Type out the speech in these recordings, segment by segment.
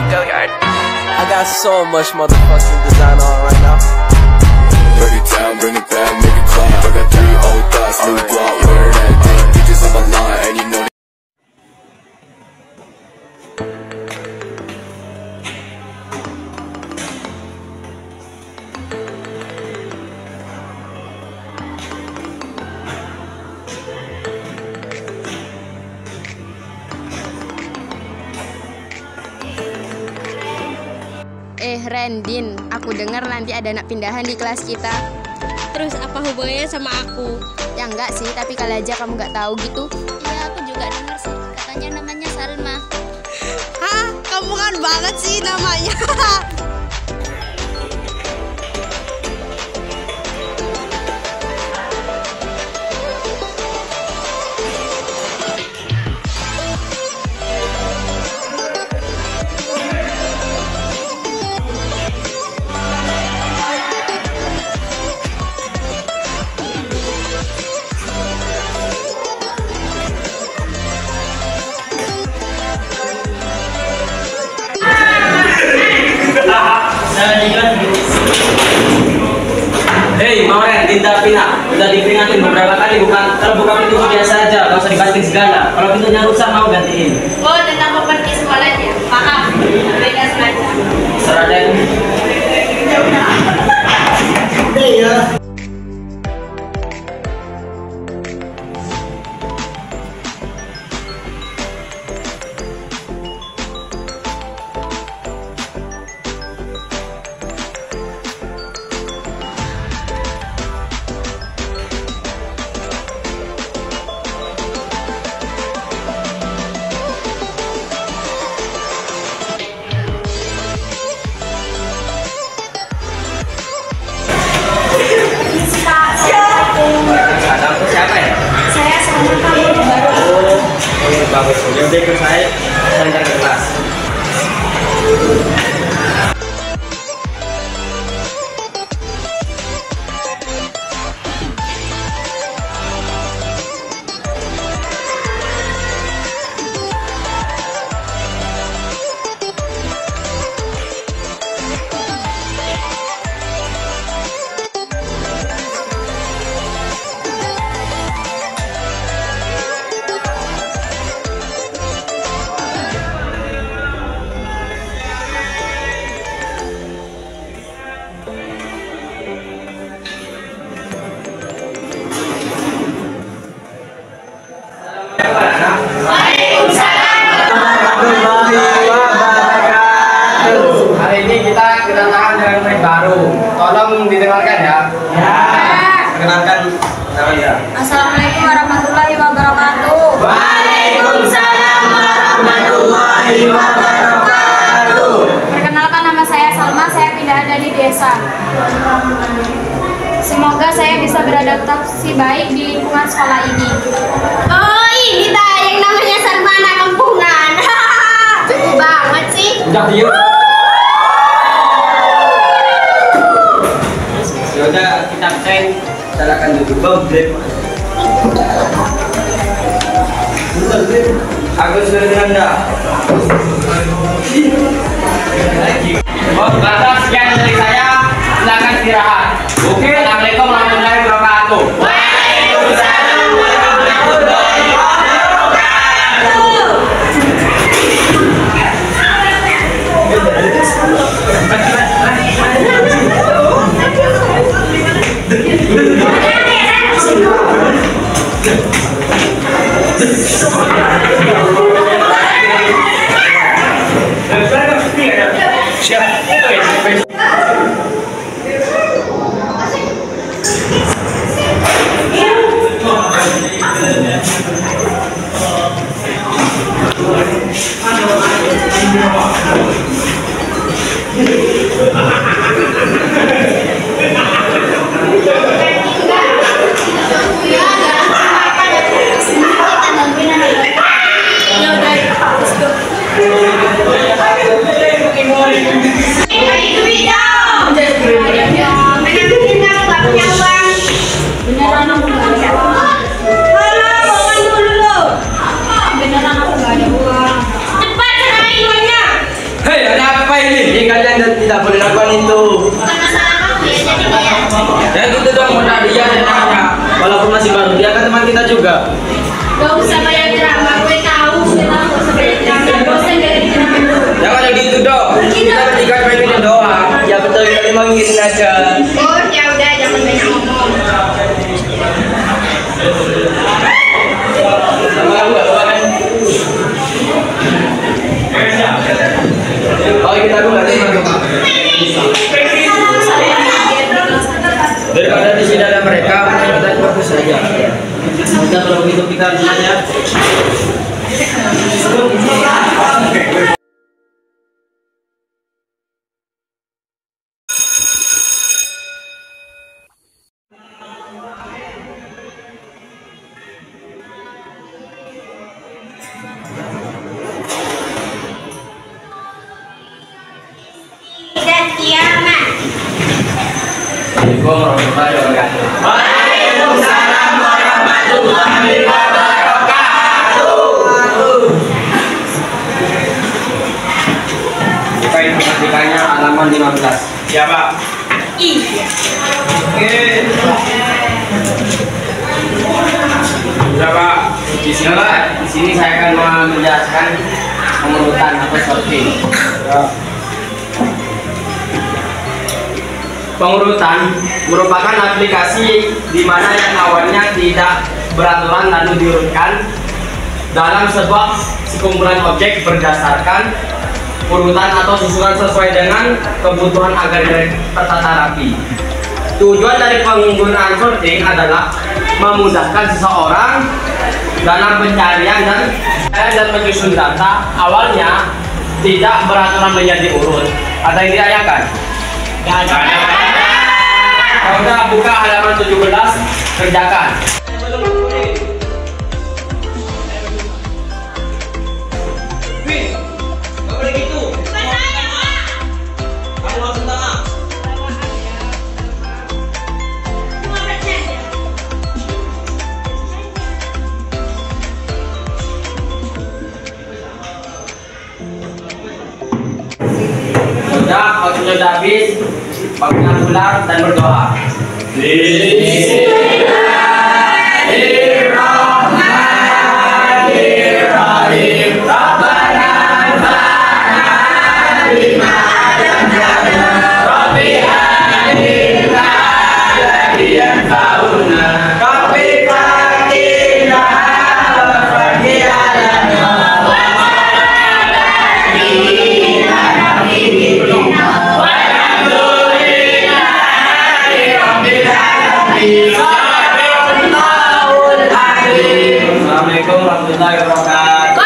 I got so much motherfucking design on right now. Break it down, bring it back, make it clap. I got 3 old thoughts, new block, where that thing. Bitches on my line, and you know. Rendin, aku dengar nanti ada anak pindahan di kelas kita. Terus apa hubungannya sama aku? Ya enggak sih, tapi kali aja kamu nggak tahu gitu. Iya, aku juga dengar sih. Katanya namanya Salma. Hah? Kamu kan banget sih namanya. Hei, Mauren, Dinda, Pina, udah diperingatin beberapa kali, kalau buka pintu biasa aja, gak usah dibanting segala. Kalau pintunya rusak mau gantiin. Oh, tentang mau pergi sekolahnya. Paham? Mereka sengaja. Serah deh. Iya. Siapa ya? Saya sama kamu baru. Oh, bagus. Yaudah ikut saya antar ke kelas. Hari ini kita kedatangan dengan murid baru. Tolong didengarkan ya. Ya. Perkenalkan namanya. Assalamualaikum warahmatullahi wabarakatuh. Waalaikumsalam warahmatullahi wabarakatuh. Perkenalkan, nama saya Salma, saya pindah dari desa. Semoga saya bisa beradaptasi baik di lingkungan sekolah ini. Oh, ini dah yang namanya Salma anak kampungan. Cukup banget sih. Udah diam. Yaudah, kita absen. Silakan duduk. Aku sudah dengan dah. Oh, batas sekian dari saya. Silakan istirahat. Oke. Assalamualaikum warahmatullahi wabarakatuh. Waalaikumsalam warahmatullahi wabarakatuh. Hey, kalian tidak boleh lakukan itu. Bukan masalah kamu ya, jadi kayak Ya gitu dong, mudah dia enaknya. Walaupun masih baru, dia kan teman kita juga. gak usah banyak drama, gue tahu kita gak usah banyak drama, bosan dari drama. Jangan yang gitu dong. Kita bertiga pengen doang. Ya betul, kita memang ngikutin aja. Oh ya udah, jangan banyak ngomong. Sama aku gak apa kan? Oh kita aku gak terima. Daripada di sini ada mereka, kita fokus saja. Kita kalau begitu kita nanya. Dan kiamat. Assalamualaikum warahmatullahi wabarakatuh. Waalaikumsalam warahmatullahi wabarakatuh. Buka informatikanya halaman 15. Ya Pak. Iya. Oke. Sudah Pak. Di sini saya akan menjelaskan pengurutan atau sorting. Pengurutan merupakan aplikasi di mana yang awalnya tidak beraturan lalu diurutkan dalam sebuah sekumpulan objek berdasarkan urutan atau susunan sesuai dengan kebutuhan agar tertata rapi. Tujuan dari penggunaan sorting adalah memudahkan seseorang dalam pencarian dan menyusun data awalnya tidak beraturan menjadi urut. Ada yang ditanyakan? Udah buka halaman 17, kerjakan. Wih, gak boleh gitu. Kamu langsung tengah. Sudah, waktunya sudah habis. Waktunya pulang dan berdoa. Bismillahirrahmanirrahim. Rabbana anfa'na bima 'allamtana. Rabbi alimna alladhi yanfa'una. Rabbi fatina wa fatina Assalamualaikum warahmatullahi wabarakatuh.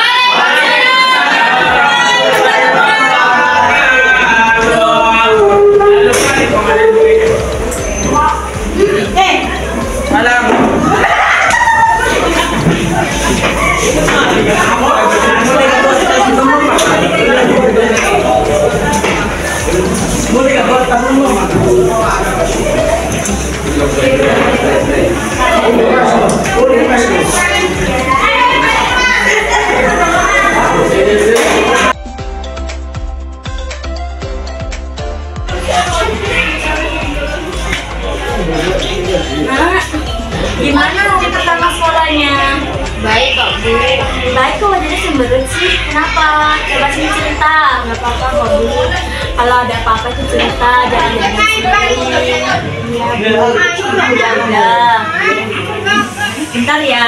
Gimana hari pertama sekolahnya? Baik kok Bu. Baik kok, wajahnya cemberut sih. Kenapa? Coba sini cerita. Nggak apa-apa kok Bu. Kalau ada apa-apa itu cerita, jangan sendiri. Iya Bu. Udah. Bentar ya.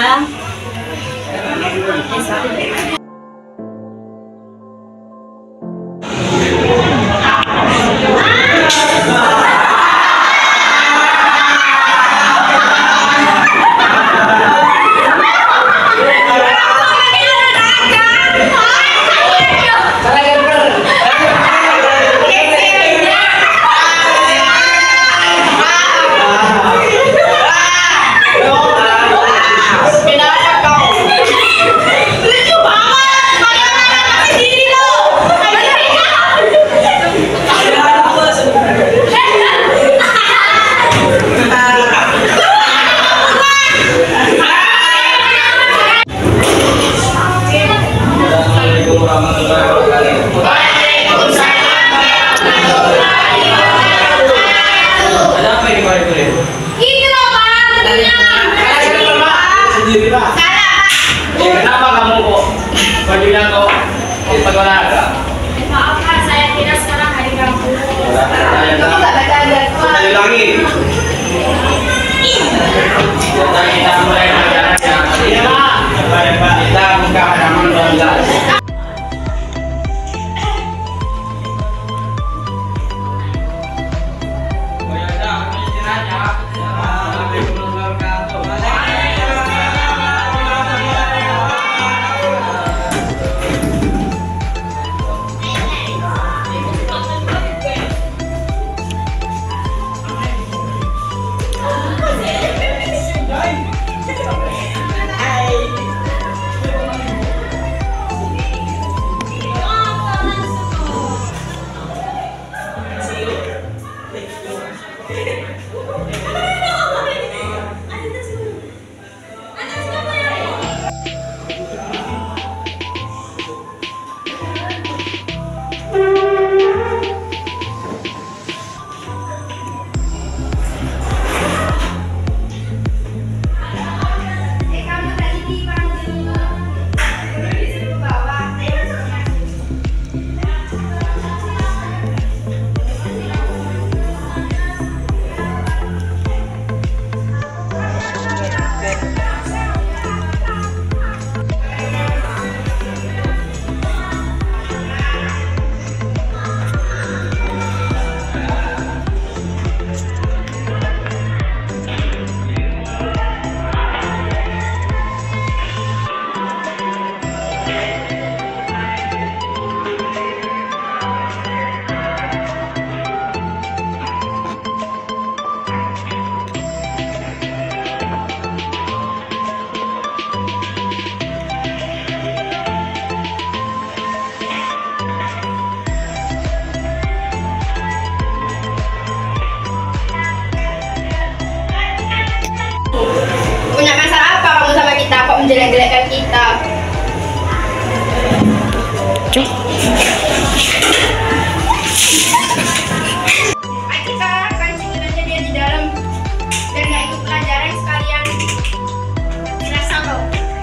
kok ikut olahraga? Maaf Kak, saya kira sekarang hari Rabu. Kamu nggak baca jadwal? Saya ulangi. Kita mulai pelajarannya. Kita buka halaman 12. Punya masalah apa kamu sama kita? Kok menjelek-jelekkan kita? Atika, kancingin aja dia di dalam. Biar nggak ikut pelajaran sekalian. Dirasa loh.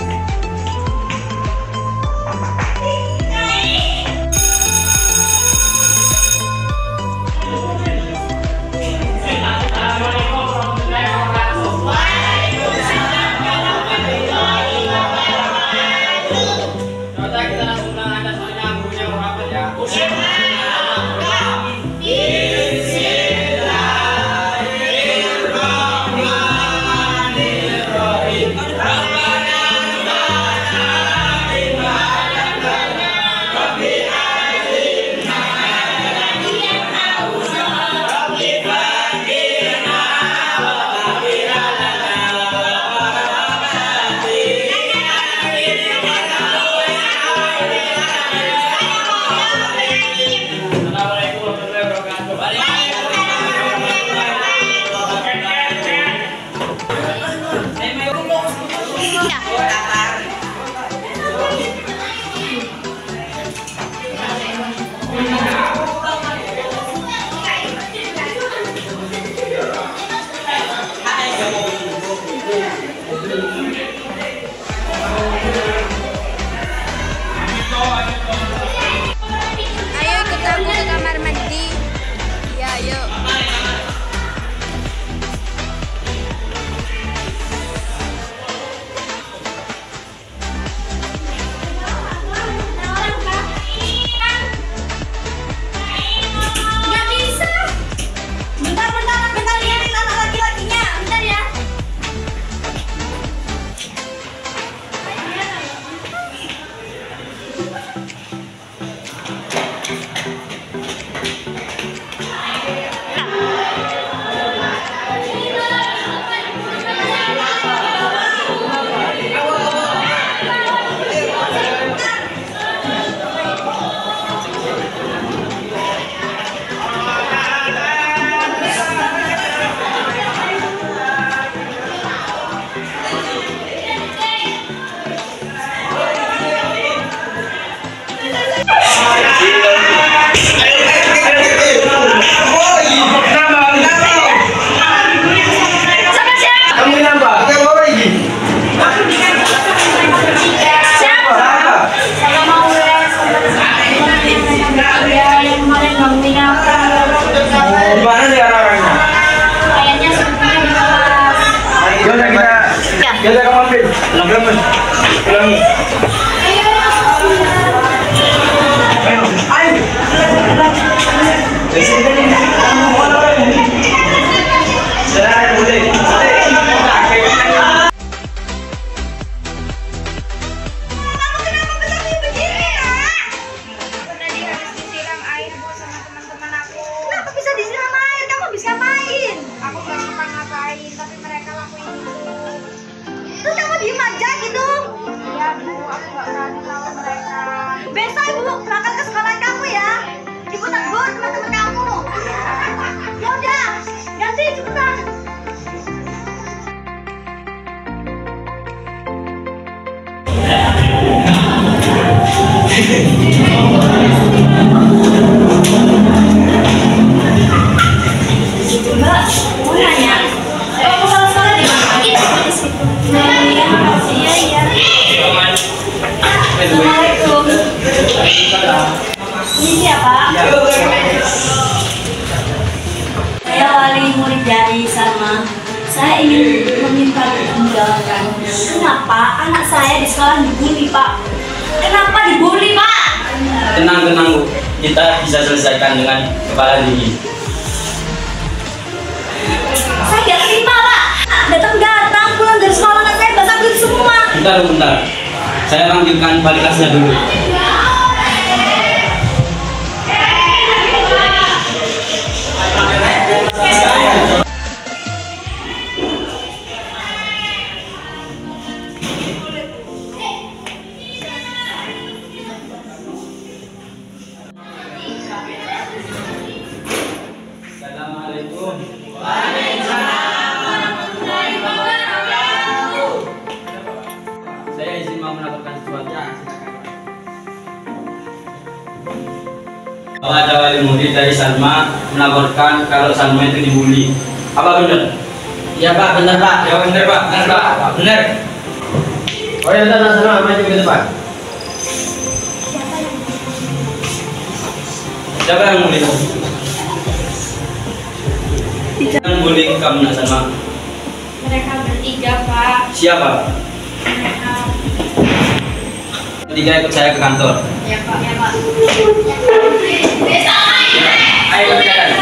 Ayo ikut aku ke kamar mandi. Ya, yuk. Nggak bisa. Bentar liatin anak laki-lakinya. Bentar ya. Siapa? Mau Ya, yang kemarin gangguin aku. Gimana sih orang-orangnya? Kayaknya sebetulnya di kelas. Yaudah kita. Yaudah kamu ambil. Ulangi. Ulangi. Ayo. Besok ibu berangkat ke sekolah kamu ya. Ibu tegur teman-teman kamu. Ya udah, ganti cepetan. Mbak, mau nanya. Kamu kalau sekolah di mana? Di situ. Iya, makasih ya. Iya. Assalamualaikum. Ini siapa? Saya wali murid dari Salma. Saya ingin meminta ditinggalkan. Kenapa anak saya di sekolah dibully, Pak? Kenapa dibully, Pak? Tenang, Bu. Kita bisa selesaikan dengan kepala dingin. Saya nggak terima, Pak. Datang pulang dari sekolah anak saya basah kulit semua. Bentar. Saya panggilkan wali kelasnya dulu. Assalamualaikum. Saya izin mau melaporkan sesuatu. Bahwa ada wali murid dari Salma melaporkan kalau Salma itu dibully. Apa benar? Iya Pak, benar Pak. Ya benar Pak, benar. Oh ya, benar Salma, maju ke depan. Siapa yang bully kamu? Yang bully kamu nak Salma? Mereka bertiga, Pak. Siapa? Bertiga ikut saya ke kantor. Ya, Pak. Ya, Pak. Ayo kita jalan.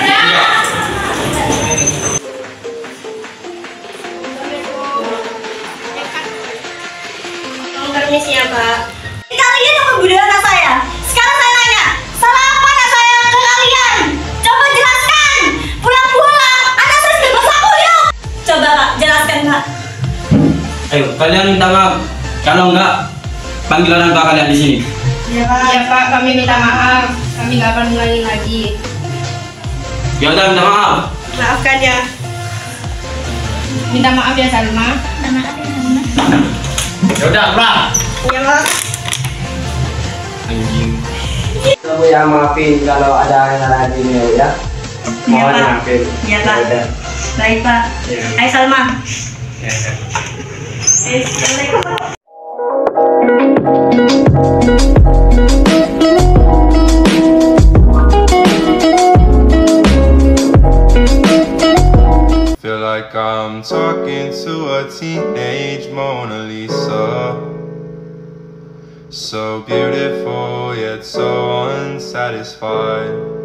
Permisi ya, Pak. Kalian yang membuli anak saya. Sekarang saya nanya, salah apa anak saya ke kalian? Coba jelaskan. Pulang-pulang, anak saya sudah basah kuyup. Coba Kak, jelaskan Kak. Ayo, kalian minta maaf. Kalau enggak, panggil orang tua kalian di sini. Ya, Pak. Ya, Pak. Kami minta maaf. Kami nggak akan ulangi lagi. Ya udah, minta maaf. Maafkan ya. Minta maaf ya, Salma. Ya udah, pulang. Ya, Pak. Anjing. Kamu ya maafin kalau ada yang salah di sini ya. Mohon maafin. Iya Pak. Ya udah. Baik Pak. Ya. Hai Salma. Ya. Assalamualaikum. Feel like I'm talking to a teenage Mona Lisa. So beautiful yet so unsatisfied.